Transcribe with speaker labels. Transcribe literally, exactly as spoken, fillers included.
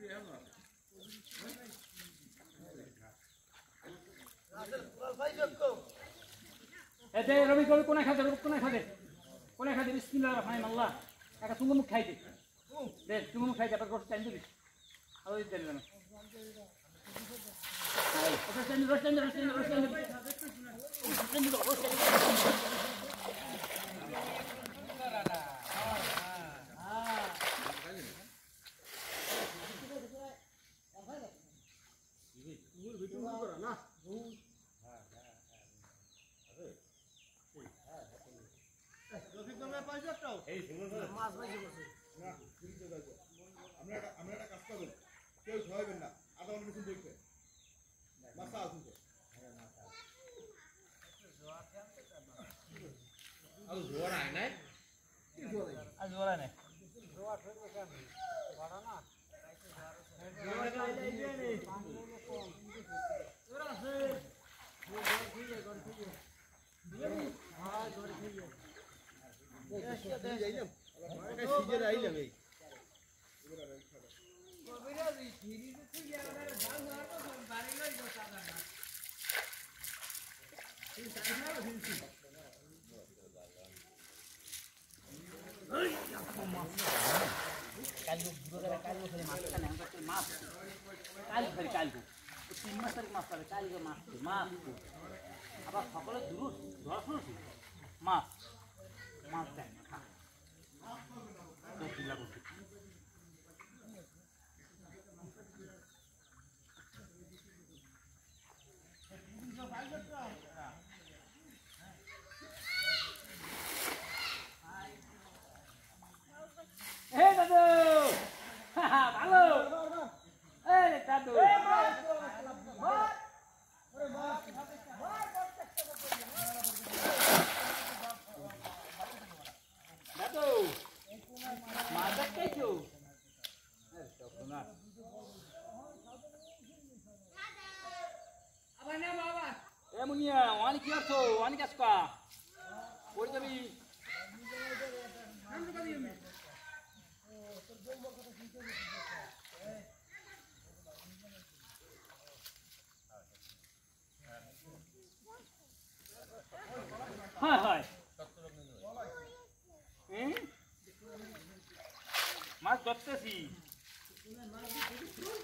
Speaker 1: এতে রবি কবি কোনা খাতে রবি কোনা খাতে কোনা খাতে বিসমিল্লাহির রহমানির আল্লাহ একটা তুমি মুখ খাইতে দে তুমি মুখ খাইতে তারপর চাইতে দিবি আর ওই দেন না আই ওটা চাইতে রস চাইতে রস চাইতে রস চাইতে রস চাইতে
Speaker 2: কেউ খাওয়াবেন না আধা ঘন্টা কিছু দেখবে মাথা আসুন আর জোয়ার আয় নাই
Speaker 1: আর জোয়ার নাই
Speaker 3: জোয়ার ফেলবে কেন বড় না
Speaker 1: জোয়ার লাইলে নে কম জোয়ার আছে জোয়ার খেয়ে গড় খেয়ে হ্যাঁ গড় খেয়ে
Speaker 2: এই যাইলাম এই সিজে আইলাম এই
Speaker 3: কবিরাজি সিরিজে তুই আমাদের ভাগ হওয়ার তো বাড়ি লই বসা না এই সাইনা হিলছি এই আপু মাছ
Speaker 1: কালকে বুড়ো করে কালকে খালি মাছ খানে আমরা তো মাছ কাল খালি কালকে তিন মাস তারিখ মাছ পাবে কালকে মাছ মাছ আবার সকালে দূর ধরা শুনছি মাছ মাছ দেয় না খা তো চিল্লা করছি Hey, Dadu! Halo! Hey, Dadu! Dadu! Masak keju. Eh, coconut.
Speaker 3: আবার না বাবা
Speaker 1: এ মুনিয়া ওয়ানি কি করছো ওয়ানি কাজ কা ওই যাবি
Speaker 3: নাম তো দিও
Speaker 1: হায় হায় হুম মাছ ধরতেছি